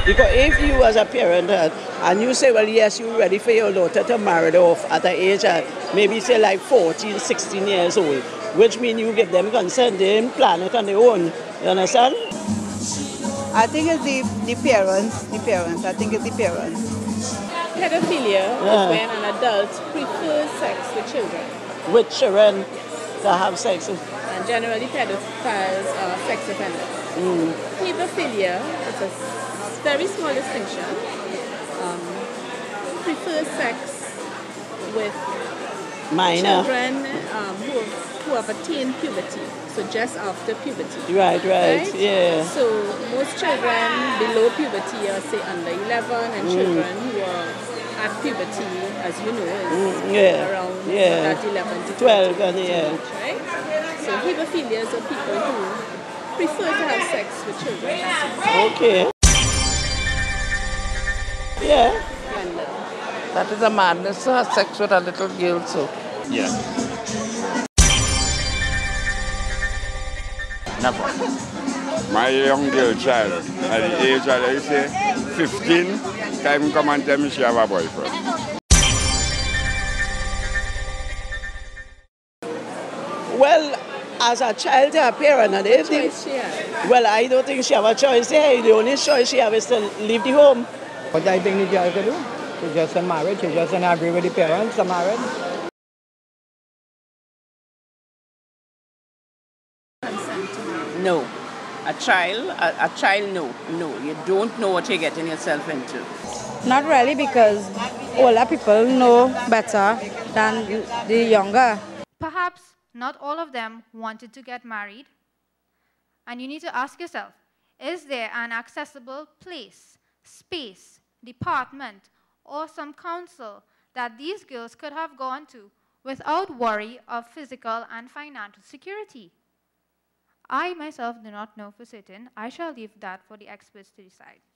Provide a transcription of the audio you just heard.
Because if you as a parent and you say, well, yes, you're ready for your daughter to marry off at an age maybe say like 14, 16 years old, which means you give them consent, they didn't plan it on their own. You understand? I think it's the parents. I think it's the parents. Pedophilia is when an adult prefers sex with children. With children that have sex with. And generally pedophiles are sex offenders. Hebephilia is a very small distinction. Prefers sex with children who have attained puberty. So just after puberty. Right, yeah. So most children below puberty are say under 11, and children who are at puberty, as you know, is around that 11 to 12 age, right? So hebephilias are people who prefer to have sex with children. Okay. Yeah. That is a madness to have sex with a little girl, so. Yeah. Never. My young girl child, at the age of, let's say, 15, time come and tell me she have a boyfriend. Well, as a child to a parent, and well, I don't think she have a choice. Hey, the only choice she have is to leave the home. What I think the girl can do? She just a married. She just don't agree with the parents. Are married. No. A child, no. You don't know what you're getting yourself into. Not really, because older people know better than the younger. Perhaps not all of them wanted to get married. And you need to ask yourself, is there an accessible place, space, department, or some council that these girls could have gone to without worry of physical and financial security? I myself do not know for certain. I shall leave that for the experts to decide.